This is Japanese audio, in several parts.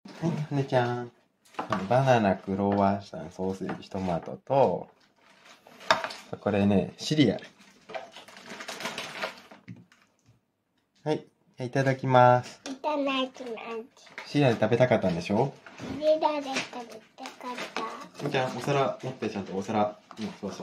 はい、はねちゃん。バナナ、クロワッサン、ソーセージ、トマトと、これね、シリアル。はい、いただきます。 いただきます。 シリアル食べたかったんでしょ？ シリアル食べたかった。 はねちゃん、お皿持って、ちゃんとお皿。うん、そうそう。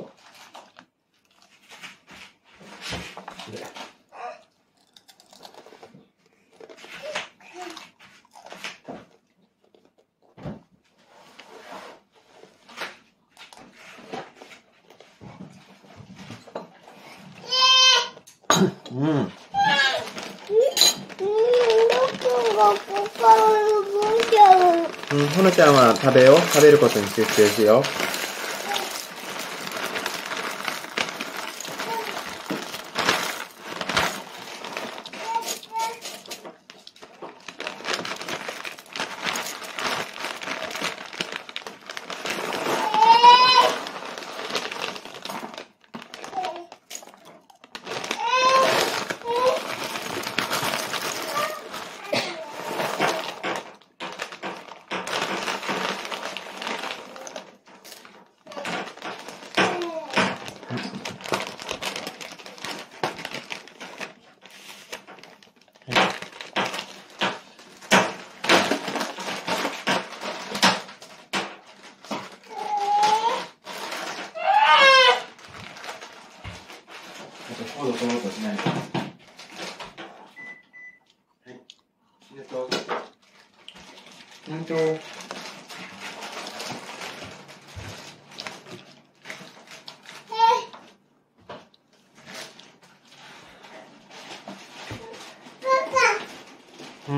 うん。 僕がここから動いちゃう。 ほのちゃんは食べることに集中しよう。コード取ろうとしない。はい。ありがとう。うん。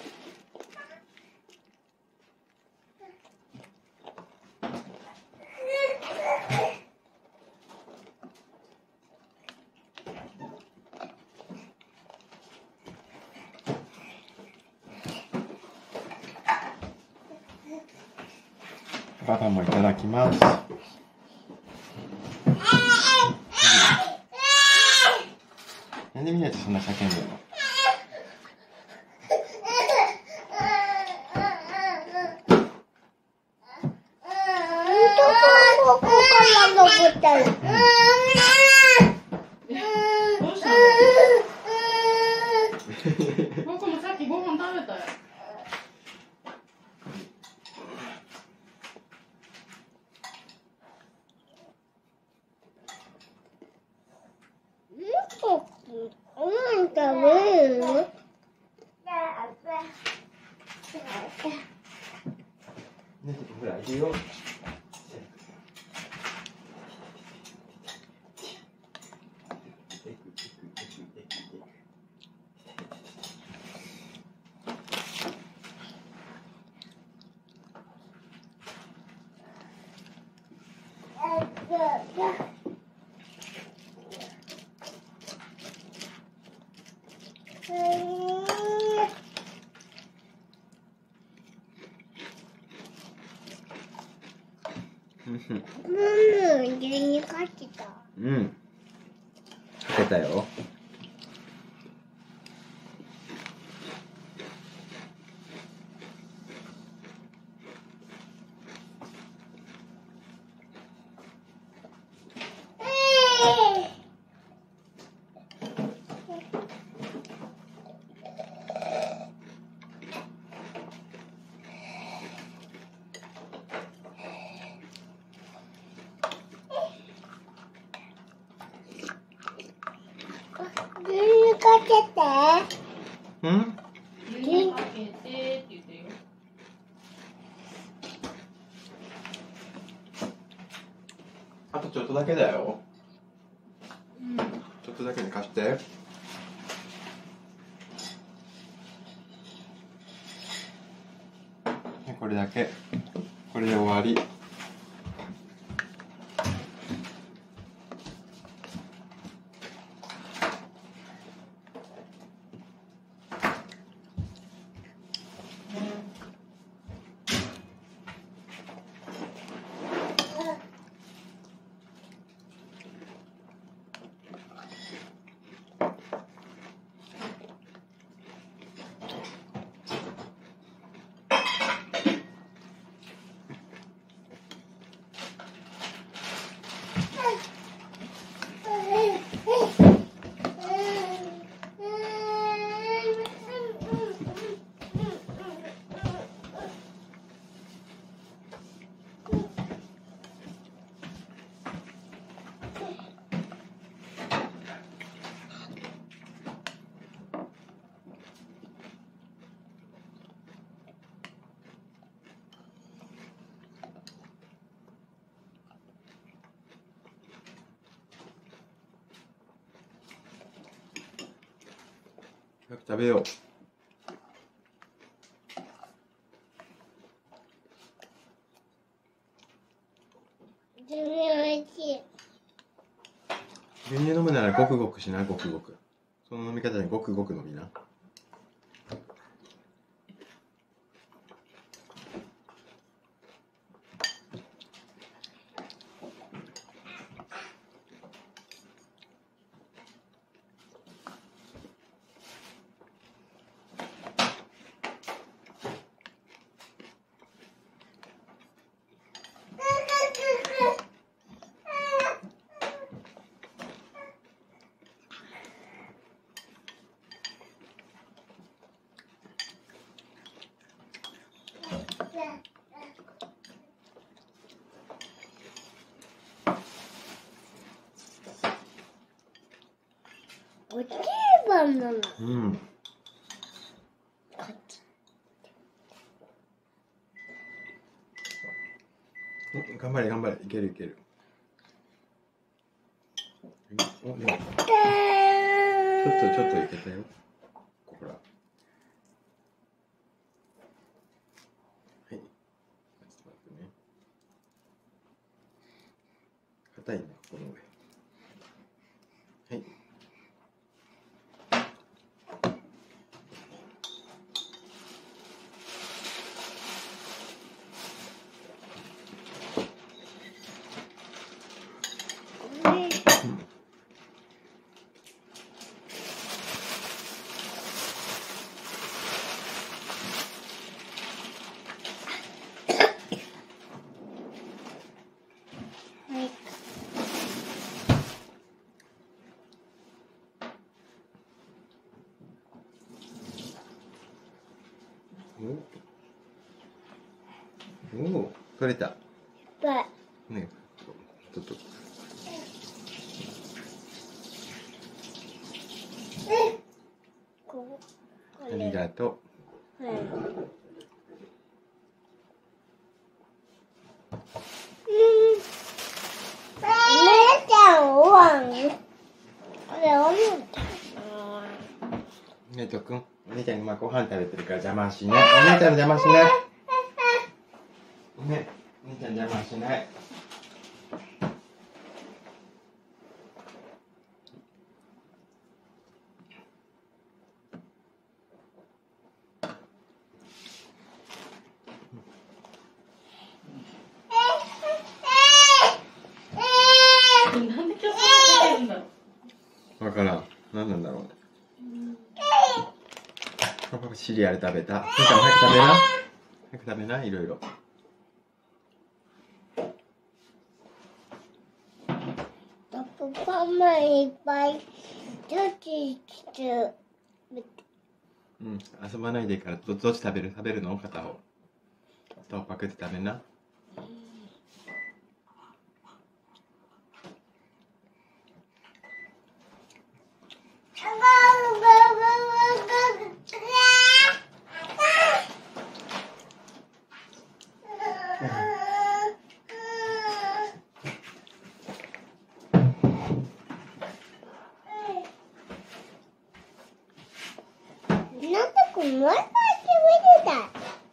パパもいただきます。なんでみんなってそんな叫んでるの？ ここから登ったよ。 どうしたの？僕もさっきご飯食べたよ。 食べるの？ ほら、いるよ。 牛乳かけた。 うん。かけたよ。 牛乳かけて。 うん？ 牛乳かけてって言ってよ。 あとちょっとだけだよ。 うん。 ちょっとだけで貸して。これだけ。これで終わり。 早く食べよう。 全然美味しい。 牛乳飲むならごくごくしな、ごくごく。その飲み方でごくごく飲みな。 お定番なの。 うん。 こっち。 頑張れ頑張れ、いけるいける。お、でもちょっといけたよ。ほら。はい。ちょっと待ってね。硬いね、この上。はい。おお、取れた。ね、ちょっと。ありがとう。 お姉ちゃんおわん。これお姉ちゃん。 ねとくん、お姉ちゃん今ご飯食べてるから邪魔しない。お姉ちゃんの邪魔しない。ね、お姉ちゃん邪魔しない。 なんで競争してるんだろう。 わからん。何なんだろうね。パパシリアル食べた。お姉ちゃんも早く食べな。早く食べな、いろいろ。 パパもいっぱいちょっとしてる。 うん、遊ばないでいいから、どっち食べるの片方。片方パクって食べな。 なんでこの前から決めてた。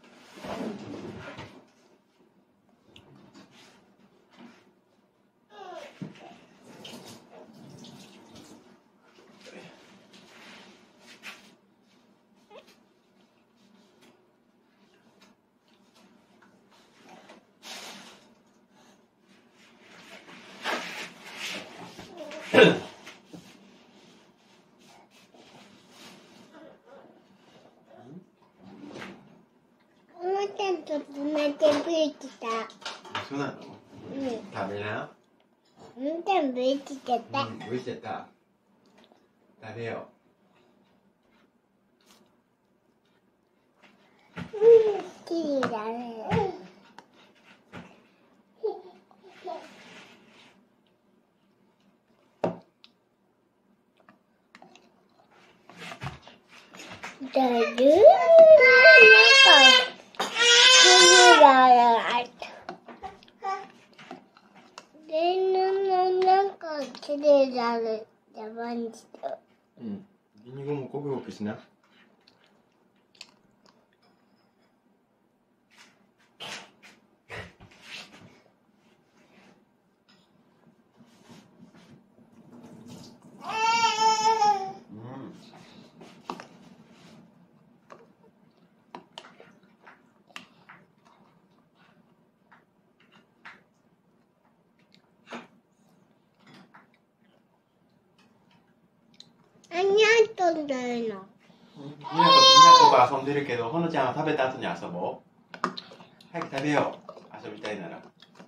おもちゃんとつなげてきた。 そうなの？ うん。 食べな。 おもちゃんブイチちゃった。 ブイちゃった。食べようん、きれいだね。だるーなんか、なんかきれいだね。邪魔にして。 う。うん。リンゴもゴクゴクしな。 んでるの。 みなと遊んでるけど、ほのちゃんは食べた後に遊ぼう。早く食べよう。遊びたいなら。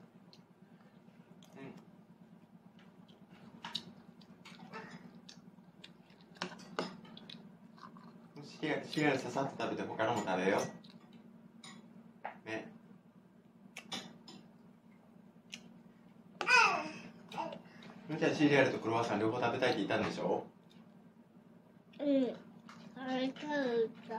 シリアルささっと食べて他のも食べよう。ね。ほのちゃんシリアルとクロワッサン両方食べたいって言ったんでしょ？ うん。あれ食べた。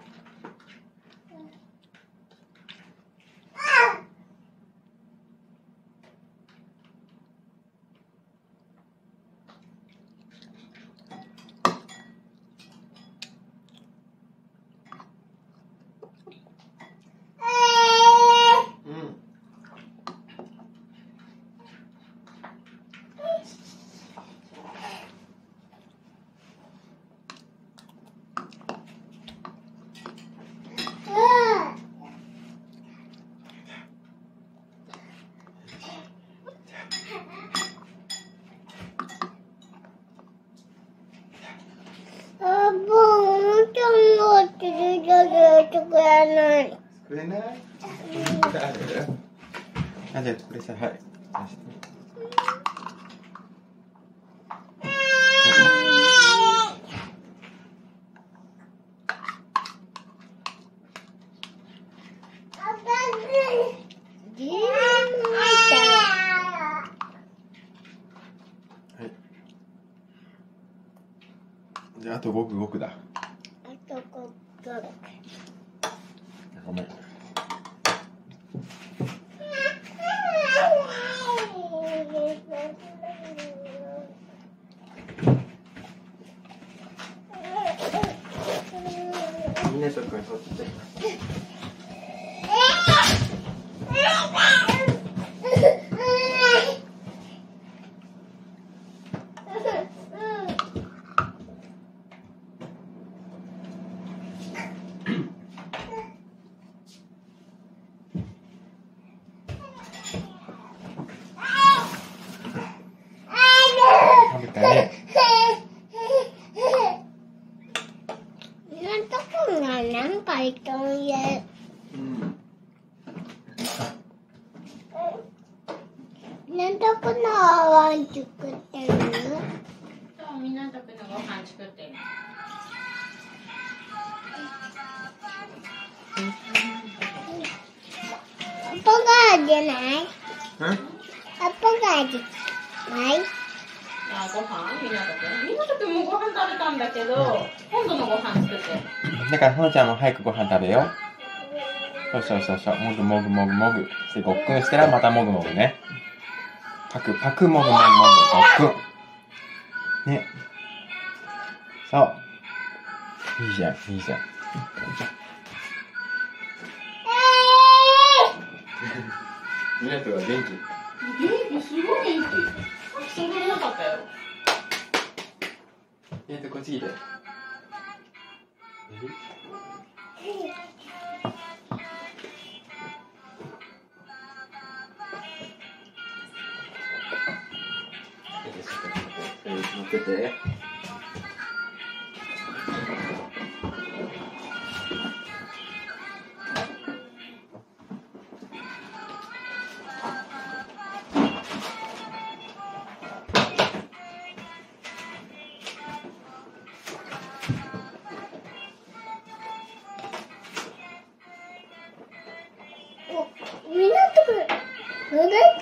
くれない？あ、じゃあこれさ、はい。じゃああとごくごくだ。 あとごく。 ごめん。みんなとくん取って。食べたね。 なんとこがなんかいとんや。なんとこのワン作ってるの？ そう、みなとくんのご飯作ってる。 アポが味ない？アポが味ない？ あ、ご飯みなとくん。みなとくんもご飯食べたんだけど、今度のご飯作ってる。 だからほのちゃんも早くご飯食べよう。そうそうそうそう。もぐもぐもぐもぐ。で、ごっくんしたらまたもぐもぐね。パクパクもぐもぐもぐごっくん。ね。そう。いいじゃん、いいじゃん。みなとは元気。 元気、すごい元気。さっきそれなかったよ。 みなとこっち来て。乗ってて。 みなとくん、ぬれた。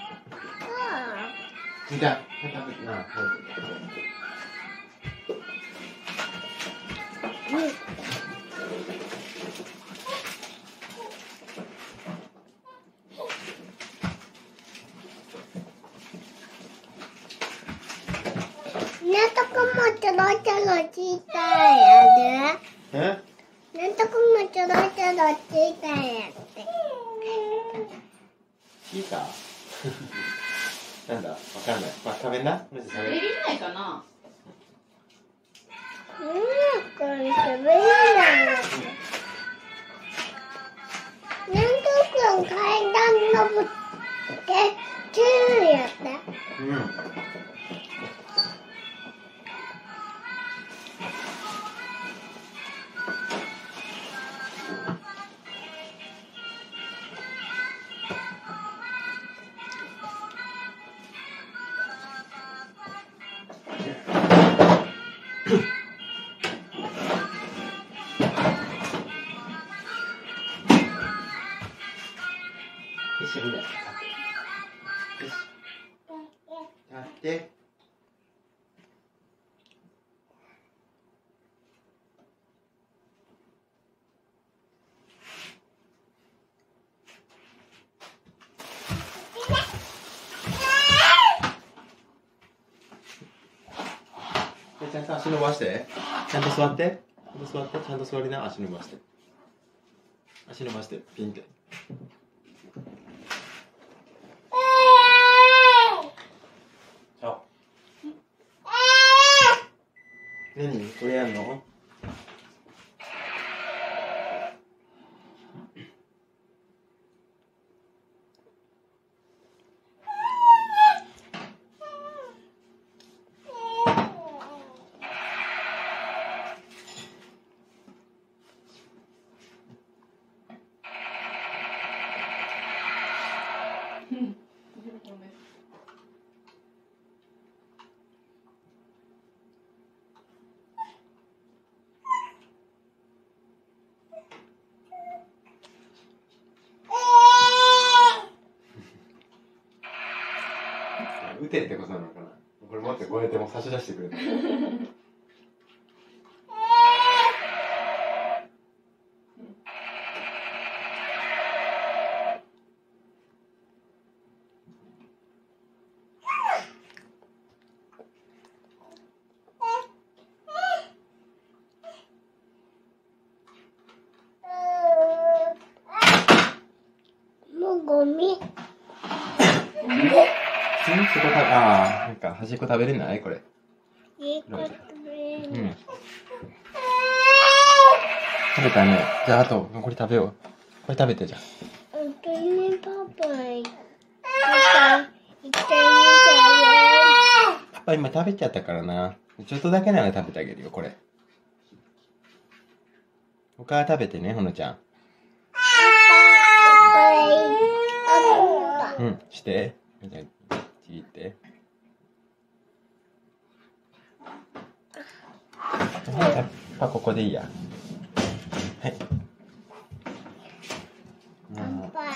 じゃあ、食べてな。 みなとくんもちょろちょろちいたいやで。なんとくんもちょろちょろちいたいやって。 いいかなんだわかんない。まあ、食べな。 食べれないかな。 これ食べれないの。なんとくん階段登ってチューやった。 しみんな立って。ちゃんと足伸ばして。ちゃんと座って。ちゃんと座りな。足伸ばして。足伸ばして、ピンって。そう。何これやんの？打てってことなのかな。これ持ってこうやっても差し出してくれる。 もうゴミ。 そこああ、なんか端っこ食べれないこれ。 いいこと食べれる。 うん。食べたね。じゃああとこれ食べよう。これ食べてじゃん。 本当にパパ行ってみたよ。 パパ今食べちゃったからな。ちょっとだけなら食べてあげるよこれ。他は食べてねほのちゃん。うん、して。じゃあちぎって。パここでいいや。はい。 乾杯。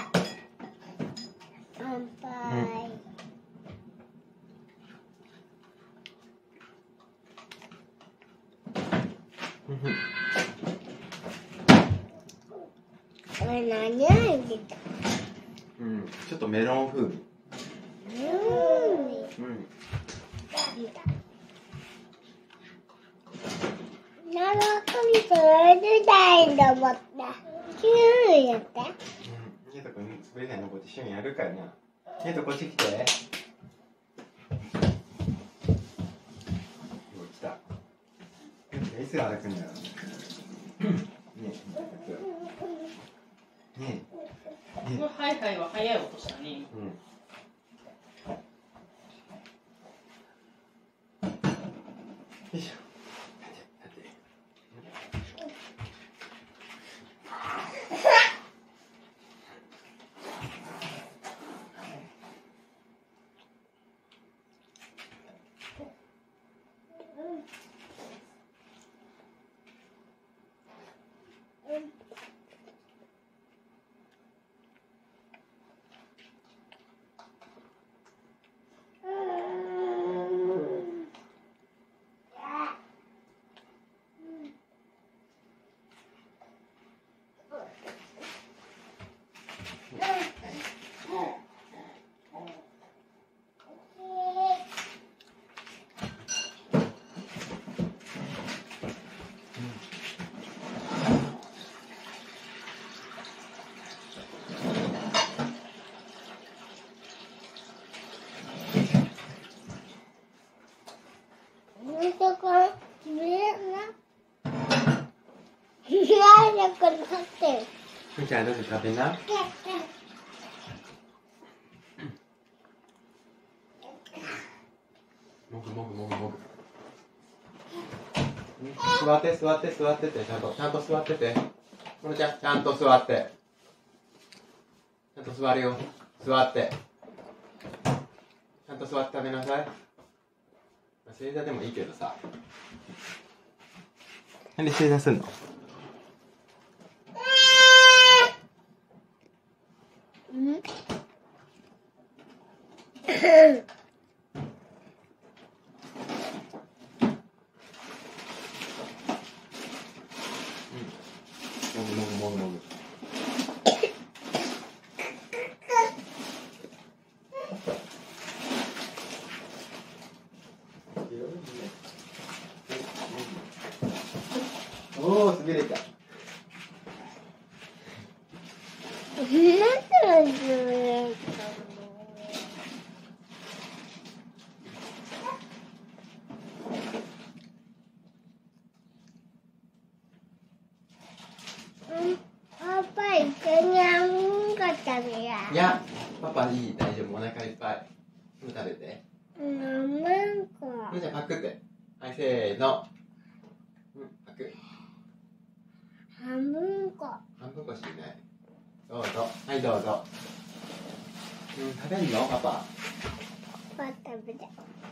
乾杯。これ何入ってた？ うん、ちょっとメロン風味。 なるほど、それでたいと思った。キューやって。 ケイト君、滑り台登って一緒にやるからな。ケイト、こっち来て。来た。いつ歩くんだろう。ねえ。ねえ。 はいはいは早い音したね。 よいしょ。みちゃん、どうぞ食べな。もぐもぐもぐもぐ。座って座って座ってて、ちゃんと座ってて。このちゃん、ちゃんと座って。ちゃんと座るよ。座って。ちゃんと座って食べなさい。正座でもいいけどさ。なんで正座すんの？ うん。 もぐもぐもぐもぐ。おお、滑れた。 パパ一緒にあんこ食べや。 いや、パパいい、大丈夫、お腹いっぱい。すぐ食べて。 あんこ。 じゃあパクって。はい、せーの。パク。 半分こ。 半分こしない。どうぞ。はい、どうぞ。食べんのパパ。 パパ食べた。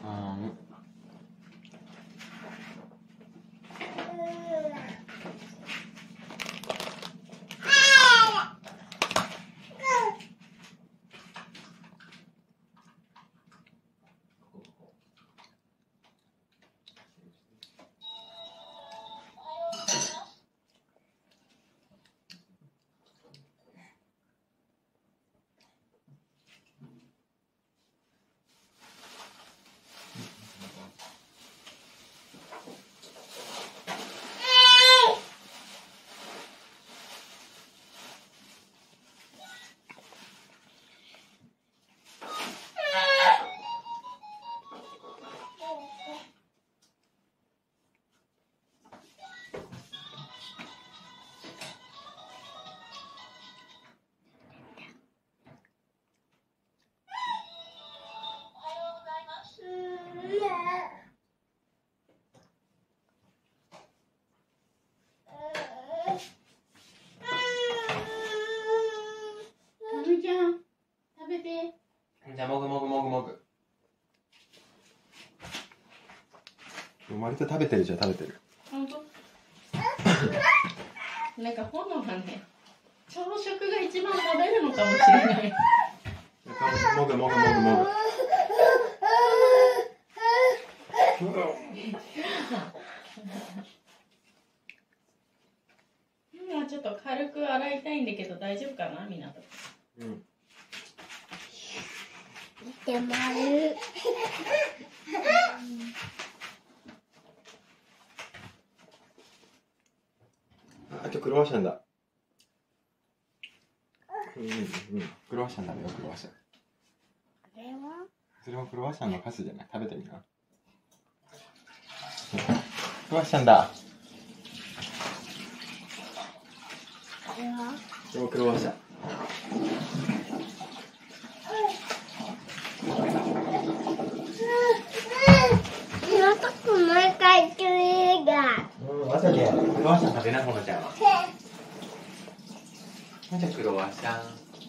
じゃあもぐもぐもぐもぐ。割と食べてるじゃん、食べてる。 本当？なんか炎がね、朝食が一番食べるのかもしれない。 もぐもぐもぐもぐ。 今ちょっと軽く洗いたいんだけど大丈夫かな、みなと。 でもある。 あとクロワッサンだ。クロワッサンだよ、クロワッサン。それもクロワッサンのカスじゃない？食べてみな。クロワッサンだ。でもクロワッサン。 もう一回言ってみるが。 わさびクロワッサン食べな、ほのちゃんは。じゃあクロワッサン。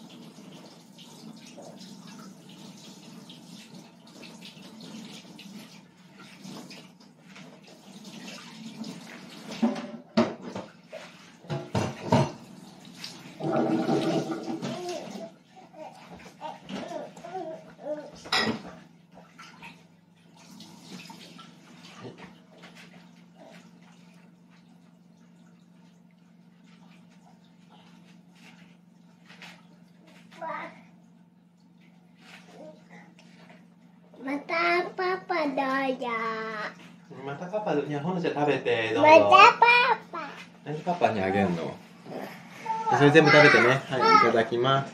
またパパどうぞ。 またパパ、いや、ほのちゃん食べて、どうぞ。 またパパ。 何パパにあげるの？それ全部食べてね。はい、いただきます。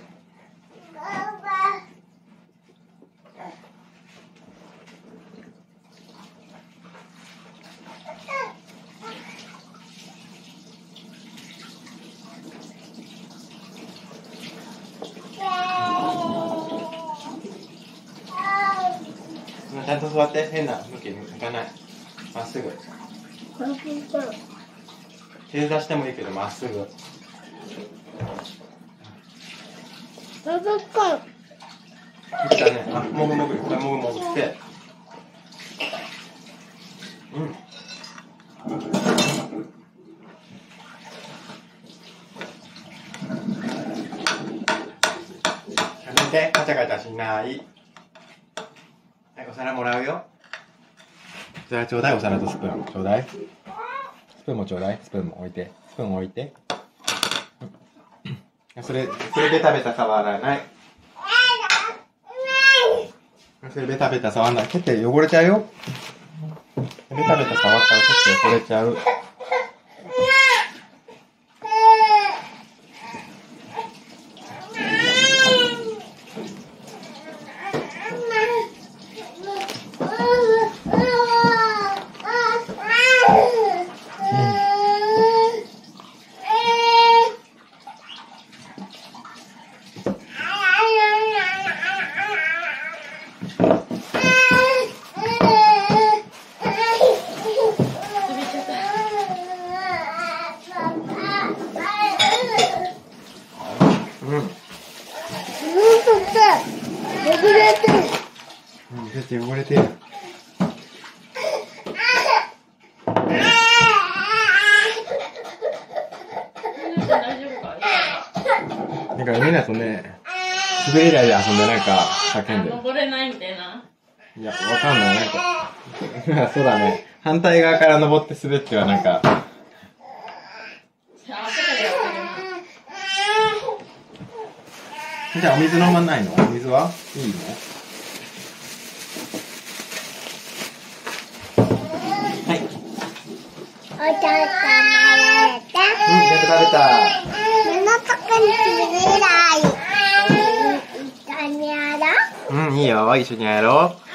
ちゃんと座って、変な向きに向かない。まっすぐ。正座してもいいけど、まっすぐ。来たね。あ、もぐもぐ、これもぐもぐって。やめて、ガチャガチャしない。 お皿もらうよ。じゃあちょうだい、お皿とスプーン。ちょうだい。スプーンもちょうだい。スプーンも置いて。スプーン置いて。それベタベタ触らない。それベタベタ触らない。手って汚れちゃうよ。ベタベタ触ったら手って汚れちゃう。手汚れてる。なんかみんなとね、滑り台で遊んでなんか叫んでる。 登れないみたいな。 いや、わかんない。なんか、そうだね。反対側から登って滑ってはなんか。じゃあお水飲まないの？お水はいいの？はい。 お茶食べた。 やっと食べた。 目のとこに滑り台。一緒にやろう。 いいよ。一緒にやろう。